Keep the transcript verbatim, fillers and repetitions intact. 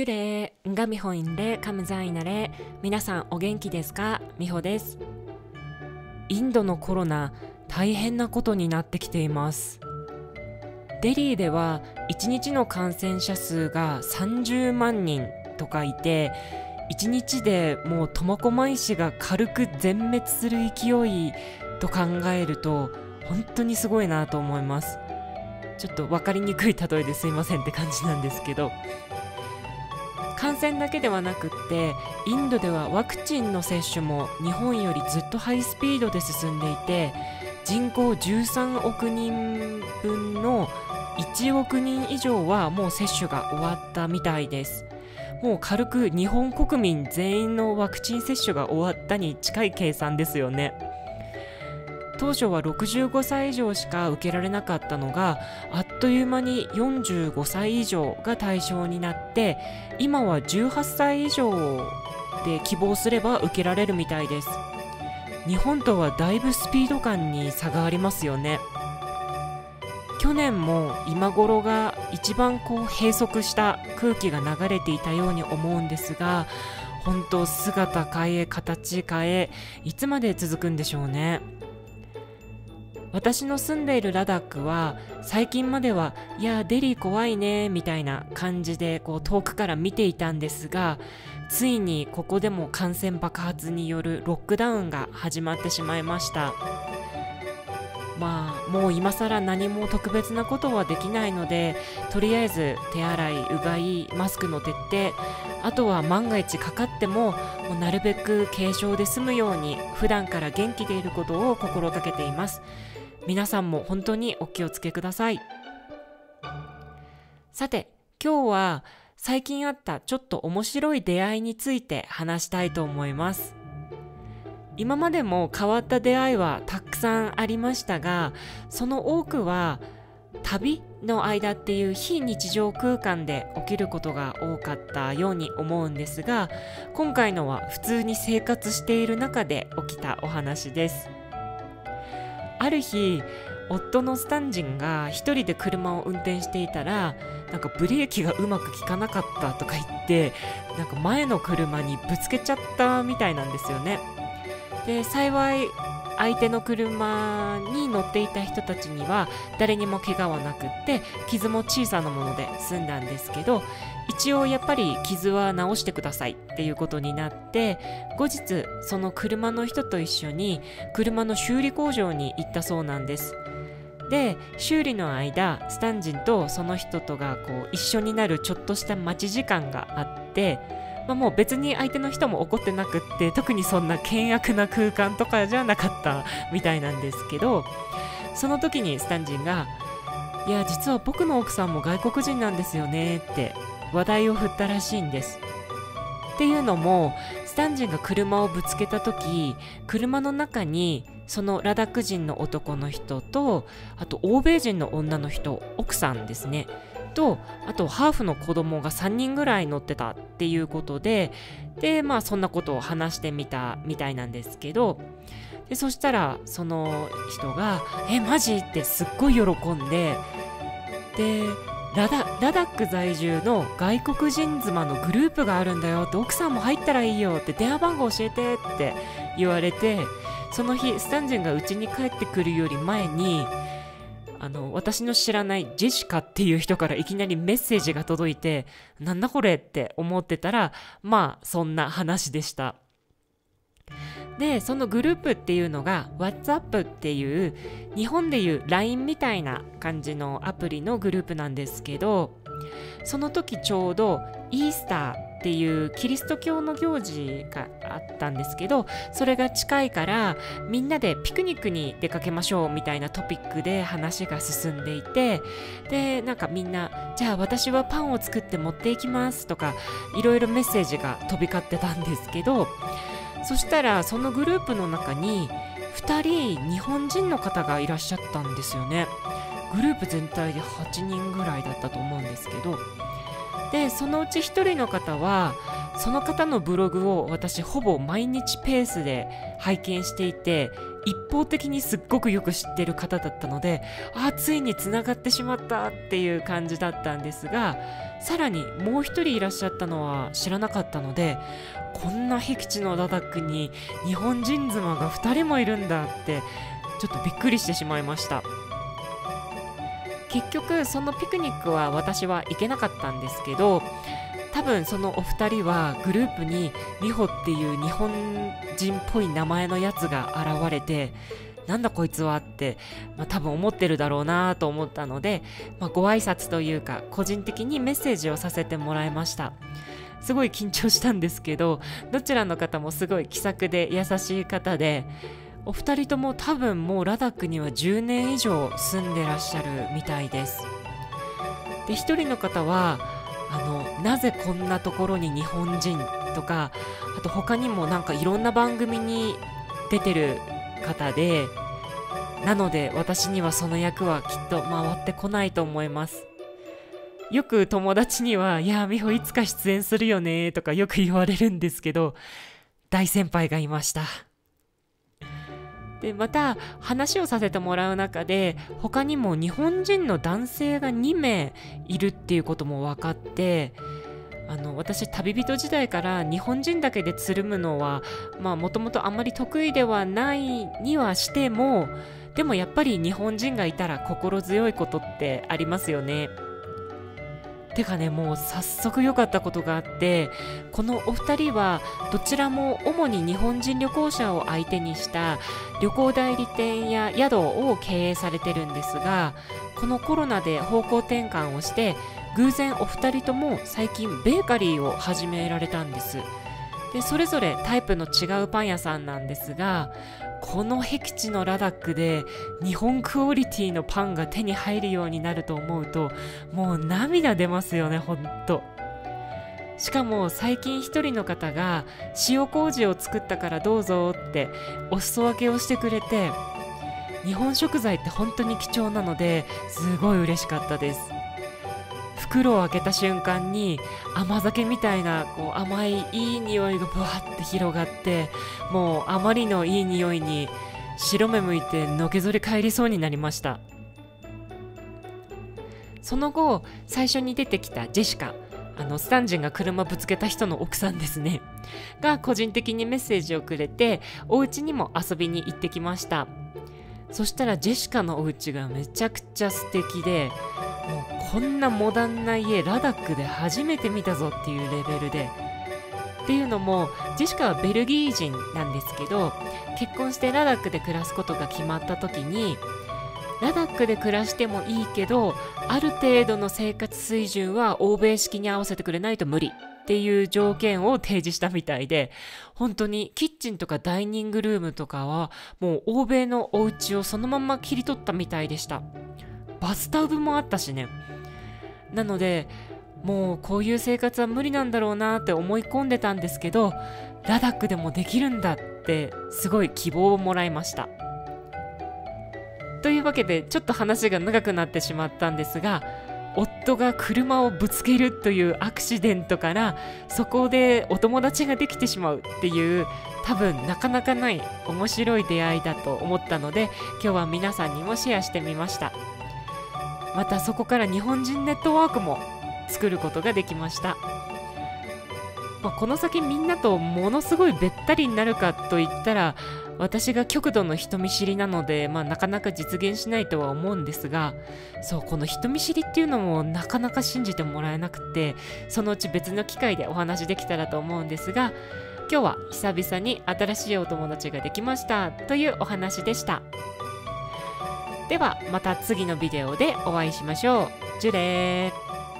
でんがみほいんでカムザイナレ。皆さんお元気ですか？みほです。インドのコロナ大変なことになってきています。デリーではいちにちの感染者数がさんじゅうまんにんとかいて、いちにちでもう苫小牧市が軽く全滅する勢いと考えると本当にすごいなと思います。ちょっと分かりにくい例えですいませんって感じなんですけど、感染だけではなくってインドではワクチンの接種も日本よりずっとハイスピードで進んでいて、人口じゅうさんおくにんぶんのいちおくにん以上はもう接種が終わったみたいです。もう軽く日本国民全員のワクチン接種が終わったに近い計算ですよね。当初はろくじゅうごさい以上しか受けられなかったのが、あっという間によんじゅうごさい以上が対象になって、今はじゅうはっさい以上で希望すれば受けられるみたいです。日本とはだいぶスピード感に差がありますよね。去年も今頃が一番こう閉塞した空気が流れていたように思うんですが、本当姿変え形変え、いつまで続くんでしょうね。私の住んでいるラダックは最近まではいやデリー怖いねみたいな感じでこう遠くから見ていたんですが、ついにここでも感染爆発によるロックダウンが始まってしまいました。まあもう今更何も特別なことはできないので、とりあえず手洗い、うがい、マスクの徹底、あとは万が一かかっても、もうなるべく軽症で済むように普段から元気でいることを心がけています。皆さんも本当にお気をつけください。さて、今日は最近あったちょっと面白い出会いについて話したいと思います。今までも変わった出会いはたくさんありましたが、その多くは旅の間っていう非日常空間で起きることが多かったように思うんですが、今回のは普通に生活している中で起きたお話です。ある日、夫のスタンジンが一人で車を運転していたら、なんかブレーキがうまく効かなかったとか言って、なんか前の車にぶつけちゃったみたいなんですよね。で、幸い相手の車に乗っていた人たちには誰にも怪我はなくって、傷も小さなもので済んだんですけど、一応やっぱり傷は直してくださいっていうことになって、後日その車の人と一緒に車の修理工場に行ったそうなんです。で、修理の間スタンジンとその人とがこう一緒になるちょっとした待ち時間があって、まあ、もう別に相手の人も怒ってなくって、特にそんな険悪な空間とかじゃなかったみたいなんですけど、その時にスタンジンがいや実は僕の奥さんも外国人なんですよねって話題を振ったらしいんです。っていうのも、スタンジンが車をぶつけた時、車の中にそのラダック人の男の人と、あと欧米人の女の人、奥さんですねと、あとハーフの子供がさんにんぐらい乗ってたっていうことで、でまあそんなことを話してみたみたいなんですけど、でそしたらその人がえマジってすっごい喜んで、でラダ、ラダック在住の外国人妻のグループがあるんだよって、奥さんも入ったらいいよって電話番号教えてって言われて、その日スタンジンが家に帰ってくるより前に、あの私の知らないジェシカっていう人からいきなりメッセージが届いて、なんだこれって思ってたら、まあそんな話でした。で、そのグループっていうのが WhatsApp っていう日本でいう ライン みたいな感じのアプリのグループなんですけど、その時ちょうどイースターっていうキリスト教の行事があったんですけど、それが近いからみんなでピクニックに出かけましょうみたいなトピックで話が進んでいて、でなんかみんなじゃあ私はパンを作って持っていきますとか、いろいろメッセージが飛び交ってたんですけど、そしたらそのグループの中にふたり日本人の方がいらっしゃったんですよね。グループ全体ではちにんぐらいだったと思うんですけど、でそのうちひとりの方は、その方のブログを私ほぼ毎日ペースで拝見していて、 一方的にすっごくよく知ってる方だったので、あ、ついにつながってしまったっていう感じだったんですが、さらにもう一人いらっしゃったのは知らなかったので、こんな僻地のラダックに日本人妻がふたりもいるんだってちょっとびっくりしてしまいました。結局そのピクニックは私は行けなかったんですけど、多分そのお二人はグループに美穂っていう日本人っぽい名前のやつが現れて、なんだこいつはって、まあ、多分思ってるだろうなと思ったので、まあ、ご挨拶というか個人的にメッセージをさせてもらいました。すごい緊張したんですけど、どちらの方もすごい気さくで優しい方で、お二人とも多分もうラダックにはじゅうねん以上住んでらっしゃるみたいです。で、一人の方はあのなぜこんなところに日本人とか、あと他にもなんかいろんな番組に出てる方で、なので私にはその役はきっと回ってこないと思います。よく友達には、いや美穂いつか出演するよねとかよく言われるんですけど、大先輩がいました。で、また話をさせてもらう中で、他にも日本人の男性がにめいいるっていうことも分かって、あの私旅人時代から日本人だけでつるむのはまあもともとあんまり得意ではないにはしても、でもやっぱり日本人がいたら心強いことってありますよね。てかね、もう早速良かったことがあって、このお二人はどちらも主に日本人旅行者を相手にした旅行代理店や宿を経営されてるんですが、このコロナで方向転換をして偶然お二人とも最近ベーカリーを始められたんです。で、それぞれタイプの違うパン屋さんなんですが、この僻地のラダックで日本クオリティのパンが手に入るようになると思うと、もう涙出ますよね、ほんと。しかも最近一人の方が塩麹を作ったからどうぞってお裾分けをしてくれて、日本食材って本当に貴重なのですごい嬉しかったです。袋を開けた瞬間に甘酒みたいなこう甘いいい匂いがブワッて広がって、もうあまりのいい匂いに白目向いてのけぞり帰りそうになりました。その後最初に出てきたジェシカ、あのスタンジンが車ぶつけた人の奥さんですねが個人的にメッセージをくれて、お家にも遊びに行ってきました。そしたらジェシカのお家がめちゃくちゃ素敵で、もうこんなモダンな家ラダックで初めて見たぞっていうレベルで、っていうのもジェシカはベルギー人なんですけど、結婚してラダックで暮らすことが決まった時に、ラダックで暮らしてもいいけどある程度の生活水準は欧米式に合わせてくれないと無理っていう条件を提示したみたいで、本当にキッチンとかダイニングルームとかはもう欧米のお家をそのまま切り取ったみたいでした。バスタブもあったしね。なのでもうこういう生活は無理なんだろうなって思い込んでたんですけど、ラダックでもできるんだってすごい希望をもらいました。というわけでちょっと話が長くなってしまったんですが、夫が車をぶつけるというアクシデントからそこでお友達ができてしまうっていう、多分なかなかない面白い出会いだと思ったので、今日は皆さんにもシェアしてみました。またそこから日本人ネットワークも作ることができました。まあ、この先みんなとものすごいべったりになるかといったら、私が極度の人見知りなので、まあ、なかなか実現しないとは思うんですが、そうこの人見知りっていうのもなかなか信じてもらえなくて、そのうち別の機会でお話できたらと思うんですが、今日は久々に新しいお友達ができましたというお話でした。ではまた次のビデオでお会いしましょう。ジュレー。